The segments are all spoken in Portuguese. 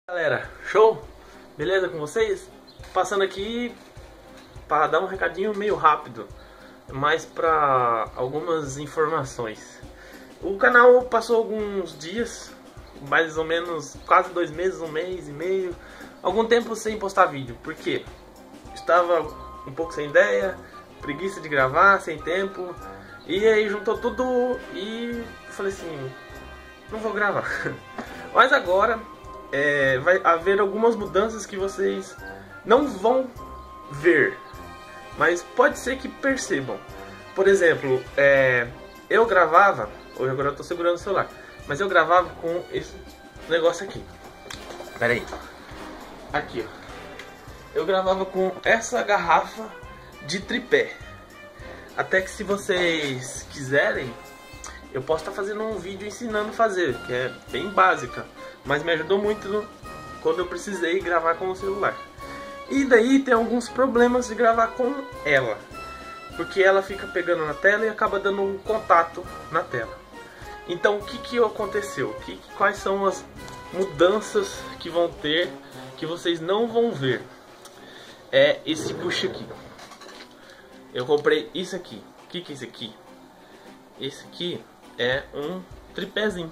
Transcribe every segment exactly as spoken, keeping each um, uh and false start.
Galera, show? Beleza com vocês? Passando aqui para dar um recadinho meio rápido, mas para algumas informações. O canal passou alguns dias, mais ou menos quase dois meses, um mês e meio, algum tempo sem postar vídeo, porque estava um pouco sem ideia, preguiça de gravar, sem tempo, e aí juntou tudo e falei assim, não vou gravar. Mas agora É, vai haver algumas mudanças que vocês não vão ver, mas pode ser que percebam. Por exemplo, é, eu gravava, hoje agora eu estou segurando o celular, mas eu gravava com esse negócio aqui. Pera aí. Aqui, ó. Eu gravava com essa garrafa de tripé. Até que, se vocês quiserem, eu posso estar fazendo um vídeo ensinando a fazer, que é bem básica, mas me ajudou muito no, quando eu precisei gravar com o celular. E daí tem alguns problemas de gravar com ela, porque ela fica pegando na tela e acaba dando um contato na tela. Então o que que aconteceu? Que, quais são as mudanças que vão ter, que vocês não vão ver? É esse puxa aqui. Eu comprei isso aqui. O que que é isso aqui? Esse aqui é um tripézinho.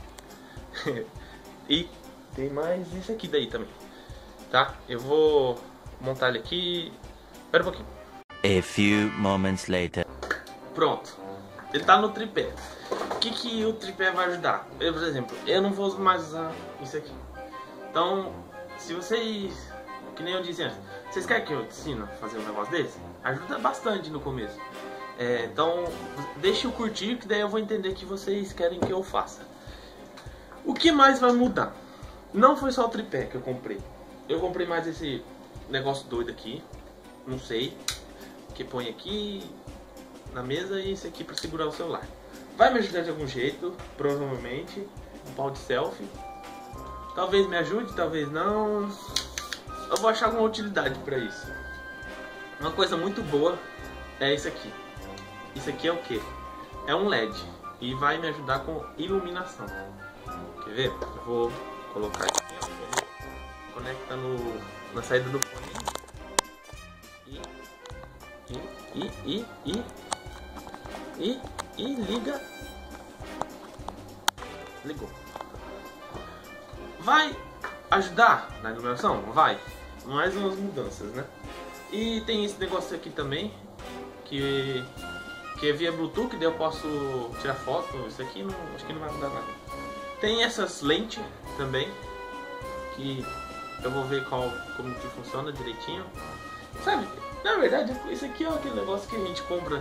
E tem mais isso aqui daí também, tá? Eu vou montar ele aqui. Espera um pouquinho. A few moments later. Pronto. Ele tá no tripé. O que que o tripé vai ajudar? Eu, por exemplo, eu não vou mais usar isso aqui. Então, se vocês, que nem eu disse antes, vocês querem que eu ensine a fazer um negócio desse? Ajuda bastante no começo. É, então, deixe eu curtir, que daí eu vou entender que vocês querem que eu faça. O que mais vai mudar? Não foi só o tripé que eu comprei. Eu comprei mais esse negócio doido aqui. Não sei. Que põe aqui na mesa e esse aqui para segurar o celular. Vai me ajudar de algum jeito, provavelmente. Um pau de selfie. Talvez me ajude, talvez não. Eu vou achar alguma utilidade para isso. Uma coisa muito boa é isso aqui. Isso aqui é o que? É um L E D. E vai me ajudar com iluminação. Quer ver? Eu vou colocar aqui, ó. Conecta no, na saída do fone. E, e, e, e, e, e, e liga. Ligou. Vai ajudar na iluminação? Vai. Mais umas mudanças, né? E tem esse negócio aqui também, que, que é via Bluetooth, daí eu posso tirar foto. Isso aqui não, acho que não vai mudar nada. Tem essas lentes também, que eu vou ver qual, como que funciona direitinho. Sabe, na verdade, isso aqui é aquele negócio que a gente compra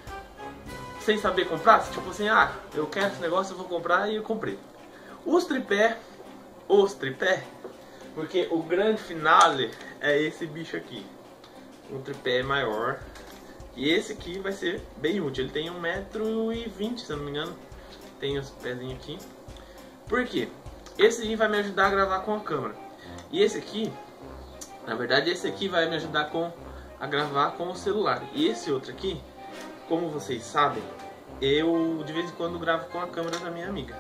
sem saber comprar. Tipo assim, ah, eu quero esse negócio, eu vou comprar, e eu comprei. Os tripé, os tripé, porque o grande finale é esse bicho aqui. O tripé é maior. E esse aqui vai ser bem útil. Ele tem um metro e vinte, se eu não me engano. Tem os pezinhos aqui. Por quê? Esse aí vai me ajudar a gravar com a câmera. E esse aqui, na verdade, esse aqui vai me ajudar com, a gravar com o celular. E esse outro aqui, como vocês sabem, eu de vez em quando gravo com a câmera da minha amiga.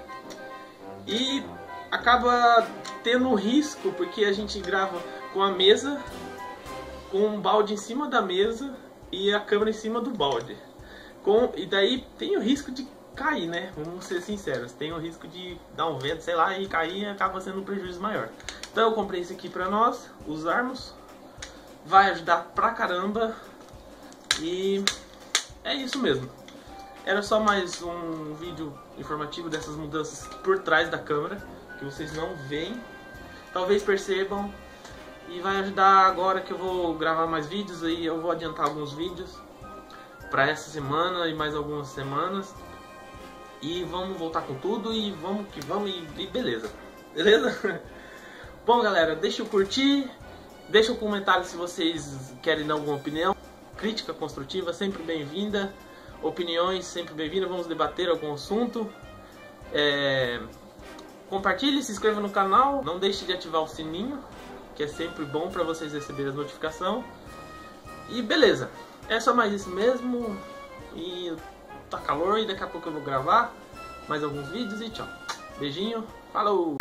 E acaba tendo risco, porque a gente grava com a mesa, com um balde em cima da mesa e a câmera em cima do balde. Com, e daí tem o risco de cair, né? Vamos ser sinceros, tem o risco de dar um vento, sei lá, e cair, e acaba sendo um prejuízo maior. Então eu comprei esse aqui pra nós usarmos. Vai ajudar pra caramba. E é isso mesmo. Era só mais um vídeo informativo dessas mudanças por trás da câmera, que vocês não veem, talvez percebam. E vai ajudar agora que eu vou gravar mais vídeos aí. Eu vou adiantar alguns vídeos pra essa semana e mais algumas semanas. E vamos voltar com tudo e vamos que vamos e, e beleza. Beleza? Bom, galera, deixa eu curtir. Deixa um comentário se vocês querem dar alguma opinião. Crítica construtiva, sempre bem-vinda. Opiniões, sempre bem-vindas. Vamos debater algum assunto. É... Compartilhe, se inscreva no canal. Não deixe de ativar o sininho, que é sempre bom para vocês receberem as notificações. E beleza. É só mais isso mesmo. E tá calor e daqui a pouco eu vou gravar mais alguns vídeos e tchau. Beijinho, falou!